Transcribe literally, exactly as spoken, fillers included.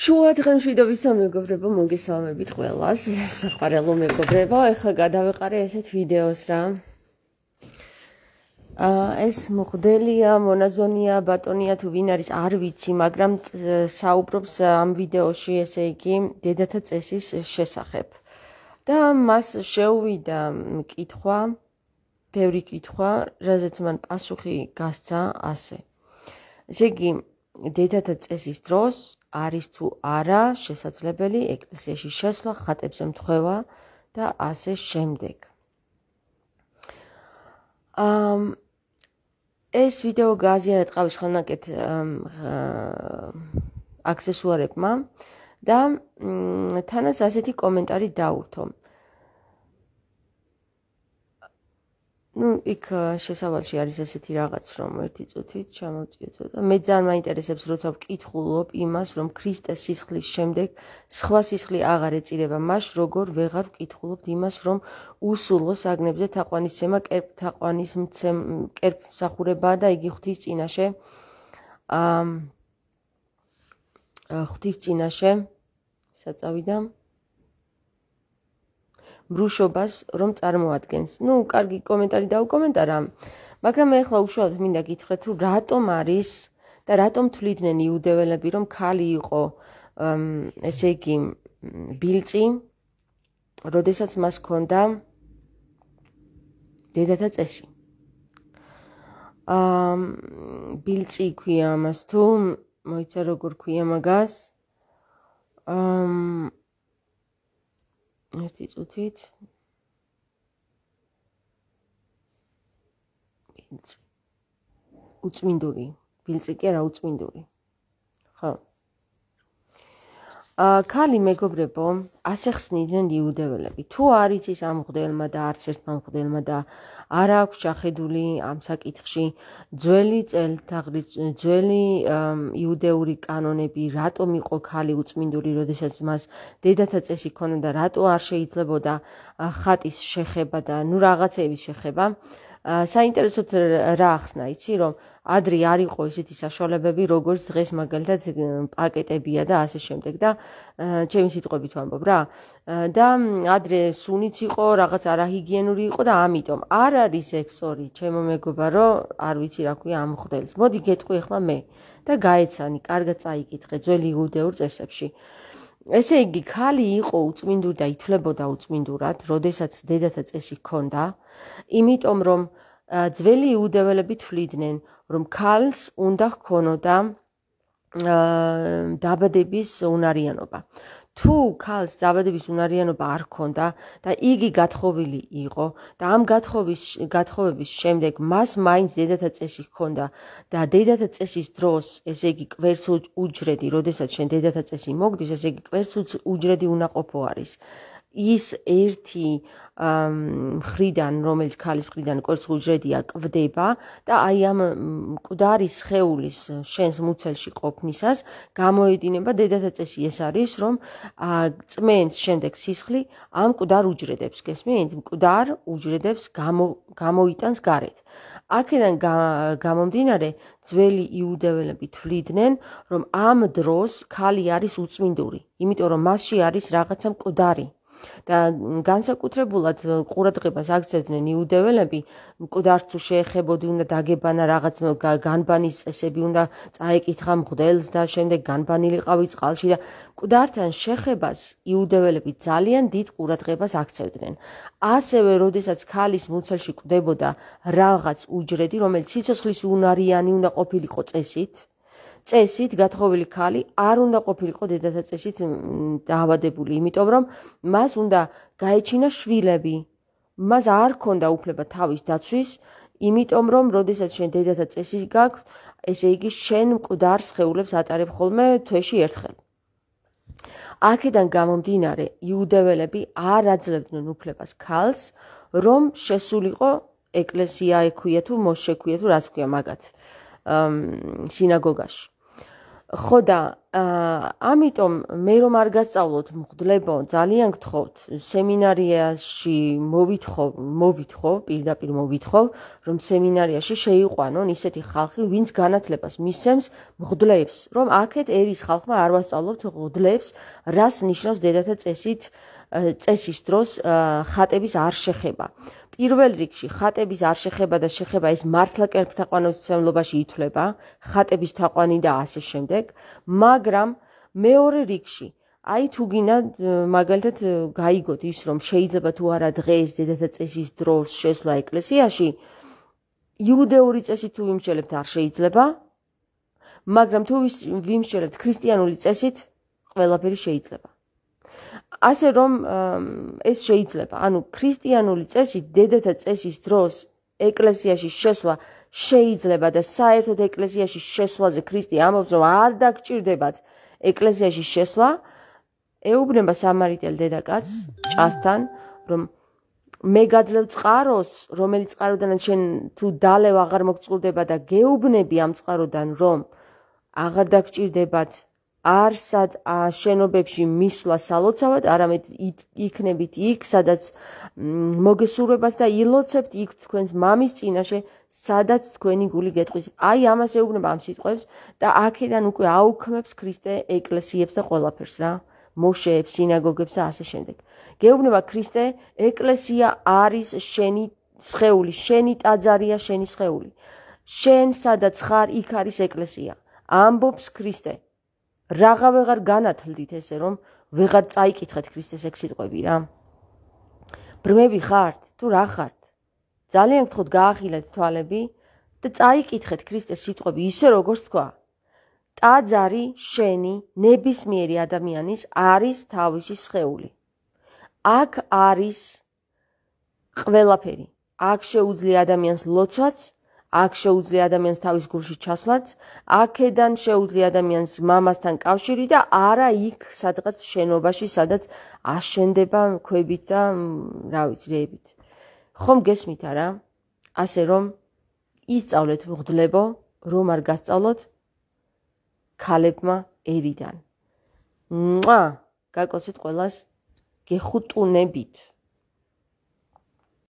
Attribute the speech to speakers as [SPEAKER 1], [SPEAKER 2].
[SPEAKER 1] შუა დღემშვიდობის მეგობრებო, მოგესალმებით ყველას. საყვარელო მეგობრებო, ეხლა გადავეყარე ესეთ ვიდეოს რა. ეს მღვდელია, მონაზონია, ბატონია თუ ვინ არის, არ ვიცი, მაგრამ საუბრობს ამ ვიდეოში, ესე იგი, დედათა წესის შესახებ. და მას შეუვიდა კითხვა, ბევრი კითხვა, რაზეც მან პასუხი გასცა ასე. ესე იგი, დედათა წესის დროს არის თუ არა შესაძლებელი ეკლესიაში შესვლა, ხატებზე მთხვევა და ასე შემდეგ. ამ ეს ვიდეო გააზიანა ტყავის ხელნაკეთ აქსესუარებმა და თანაც ასეთი კომენტარი დაურთო. ნუ იქ შესავალში არის ესეთი რაღაც, რომ ერთი წუთით ჩამოვწიოთ და მე ძალიან მაინტერესებს, როცა ვკითხულობ იმას, რომ ქრისტეს სისხლის შემდეგ სხვა სისხლი აღარ ეწირება, მას როგორ ვეღარ ვკითხულობთ იმას, რომ უსულო საგნებზე თაყვანისცემა კერპთაყვანისმცემ კერპმსახურებაა და იგი ღვთის წინაშე ამ ღვთის წინაშე საწავიდა ბრუშობას რომ წარმოადგენს. ნუ კარგი კომენტარი დაუკომენტარა, მაგრამ მე ახლა უშუალოდ მინდა გითხრათ, თუ რატომ არის და რატომ თვლიდნენ იუდეველები, რომ ქალი იყო ესე იგი ბილწი, როდესაც მას ჰქონდა დედათა წესი. აა ბილწი ქვია ამას თუ მოიცა როგორ ქვია მაგას. აა ერთი წუთით ბილწი უწმინდური ბილწი კი არა უწმინდური ხო აა ქალი მეგობრებო ასე ხსნიდნენ იუდეველები. თუ არ იცის ამ მღვდელმა და არც ერთმა მღვდელმა და არ აქვს ჩახედული ამ საკითხში ძველი წელთაღრიცხვის ძველი იუდეური კანონები, რატომ იყო ქალი უწმინდური, როდესაც მას დედათა წესი ჰქონდა და რატო არ შეიძლებოდა ხატის შეხება და ნუ რაღაცების შეხება. საინტერესოდ რა ახსნა, იცი, რომ ადრე არ იყო ესეთი საშუალებები, როგორც დღეს მაგალითად პაკეტებია და ასე შემდეგ და ჩემი სიტყვებით ვამბობ რა. და ადრე სუნიც იყო, რაღაც არაჰიგიენური იყო და ამიტომ არ არის ეგ სწორი, ჩემო მეგობარო, რომ არ ვიცი რა ქვია ამ მღვდელს. მოდი გეტყვი ახლა მე და გაეცანი, კარგად წაიკითხე ძველი იუდეურ წესებში. ესე იგი, ქალი იყო უწმინდური და ითვლებოდა უწმინდურად, როდესაც დედათა წესი ჰქონდა, იმიტომ რომ ძველი იუდეველები თვლიდნენ, რომ ქალს უნდა ჰქონოდა დაბადების უნარიანობა. თუ ქალს დაბადების უნარიანობა არ ჰქონდა და იგი გათხოვილი იყო და ამ გათხოვის გათხოვების შემდეგ მას მაინც დედათა წესი ჰქონდა და დედათა წესის დროს, ესე იგი კვერს უჯრედი, როდესაც შენ დედათა წესი მოგდის, ესე იგი კვერს უჯრედი უნაყოფო არის. ის ერთი მხრიდან, რომელიც ქალის მხრიდან კვერს უჯრედია, კვდება და აი ამ მკვდარი სხეულის შენს მუცელში ყოფნისას გამოედინება დედათა წესი. ეს არის, რომ წმენს შემდეგ სისხლი ამ მკვდარ უჯრედებს, გესმით? მკვდარ უჯრედებს გამოიტანს გარეთ. აქედან გამომდინარე, ძველი იუდეველები თვლიდნენ, რომ ამ დროს ქალი არის უწმინდური, იმიტომ რომ მასში არის რაღაცა მკვდარი. და განსაკუთრებულად ყურადღებას აქცევდნენ იუდეველები, მკვდარს თუ შეეხებოდი, უნდა დაგებანა რაღაც განბანის წესები, უნდა წაეკითხა მღვდელს და შემდეგ განბანილიყავი წყალში და მკვდართან შეხებას იუდეველები ძალიან დიდ ყურადღებას აქცევდნენ. ასევე, როდესაც ქალის მუცელში კვდებოდა რაღაც უჯრედი, რომელიც სიცოცხლის უნარიანი უნდა ყოფილიყო წესით, წესით გათხოვილი ქალი არ უნდა ყოფილიყო დედათა წესით დაავადებული, იმიტომ რომ მას უნდა გაეჩინა შვილები. მას არ ჰქონდა უფლება თავის დაცვის, იმიტომ რომ როდესაც შენ დედათა წესი გაქვს, ესე იგი შენ მკვდარ სხეულებს ატარებ ხოლმე თვეში ერთხელ. აქედან გამომდინარე, იუდეველები არ აძლევდნენ უფლებას ქალს, რომ შესულიყო ეკლესია ექვია თუ მოსშე ექვია თუ რაც ქვია მაგათ სინაგოგაში. ხო და ამიტომ მე რომ არ გასწავლოთ მღვდლებო, ძალიან გთხოვთ, სემინარიაში მოვითხოვ, მოვითხოვ, პირდაპირ მოვითხოვ, რომ სემინარიაში შეიყვანონ ისეთი ხალხი, ვინც განათლებას მისცემს მღვდლებს, რომ აქეთ ერის ხალხმა არ ვასწავლოთ მღვდლებს, რას ნიშნავს დედათა წესით წესის დროს ხატების არ შეხება. პირველ რიგში ხატების არ შეხება და შეხება ეს მართლა კერპთაყვანისმცემლობაში ითვლება, ხატების თაყვანი და ასე შემდეგ, მაგრამ მეორე რიგში, აი თუ გინდა მაგალითად გაიგოთ ის, რომ შეიძლება თუ არა დღეს დედათა წესის დროს შესვლა ეკლესიაში, იუდეური წესით თუ ვიმსჯელებთ არ შეიძლება, მაგრამ თუ ვიმსჯელებთ ქრისტიანული წესით, ყველაფერი შეიძლება. ასე რომ ეს შეიძლება, ანუ ქრისტიანული წესით დედათა წესის დროს ეკლესიაში შესვლა შეიძლება და საერთოდ ეკლესიაში შესვლაზე ქრისტე ამბობს, რომ არ დაგჭირდებათ ეკლესიაში შესვლა, ეუბნება სამარიტელ დედაკაცს ჭასთან, რომ მე გაძლევ წყაროს, რომელიც წყაროდან შენ თუ დალევ აღარ მოგწყურდება და გეუბნები ამ წყაროდან, რომ აღარ დაგჭირდებათ არსად შენობებში მისვლა სალოცავად, არამედ იქნებით იქ, სადაც მოგესურვებათ და ილოცებთ იქ თქვენს მამის წინაშე, სადაც თქვენი გული გეტყვის. აი ამას ეუბნება ამ სიტყვებს და აქედან უკვე აუქმებს ქრისტე ეკლესიებს და ყველაფერს რა, მოშეებს, სინაგოგებს და ასე შემდეგ. გეუბნება ქრისტე, ეკლესია არის შენი სხეული, შენი ტაძარია, შენი სხეული. შენ სადაც ხარ, იქ არის ეკლესია. ამბობს ქრისტე. რაღა ვეღარ განათლდით ესე, რომ ვეღარ წაიკითხეთ ქრისტეს ეგ სიტყვები რა. ბრმები ხართ, თუ რა ხართ? ძალიან გთხოვთ გაახილეთ თვალები და წაიკითხეთ ქრისტეს სიტყვები ისე როგორც თქვა. ტაძარი შენი, ნებისმიერი ადამიანის არის თავისი სხეული. აქ არის ყველაფერი. აქ შეუძლია ადამიანს ლოცვაც, აქ შეუძლია ადამიანს თავის გულში ჩასვლაც, აქედან შეუძლია ადამიანს მამასთან კავშირი და არა იქ სადღაც შენობაში, სადაც აშენდება ქვებით და რა ვიცი, რეებით. ხომ გესმით არა? ასე რომ ისწავლეთ მღვდლებო, რომ არ გასწავლოთ ქალებმა ერიდან. მუა! გაკოცეთ ყველას გეხუტუნებით.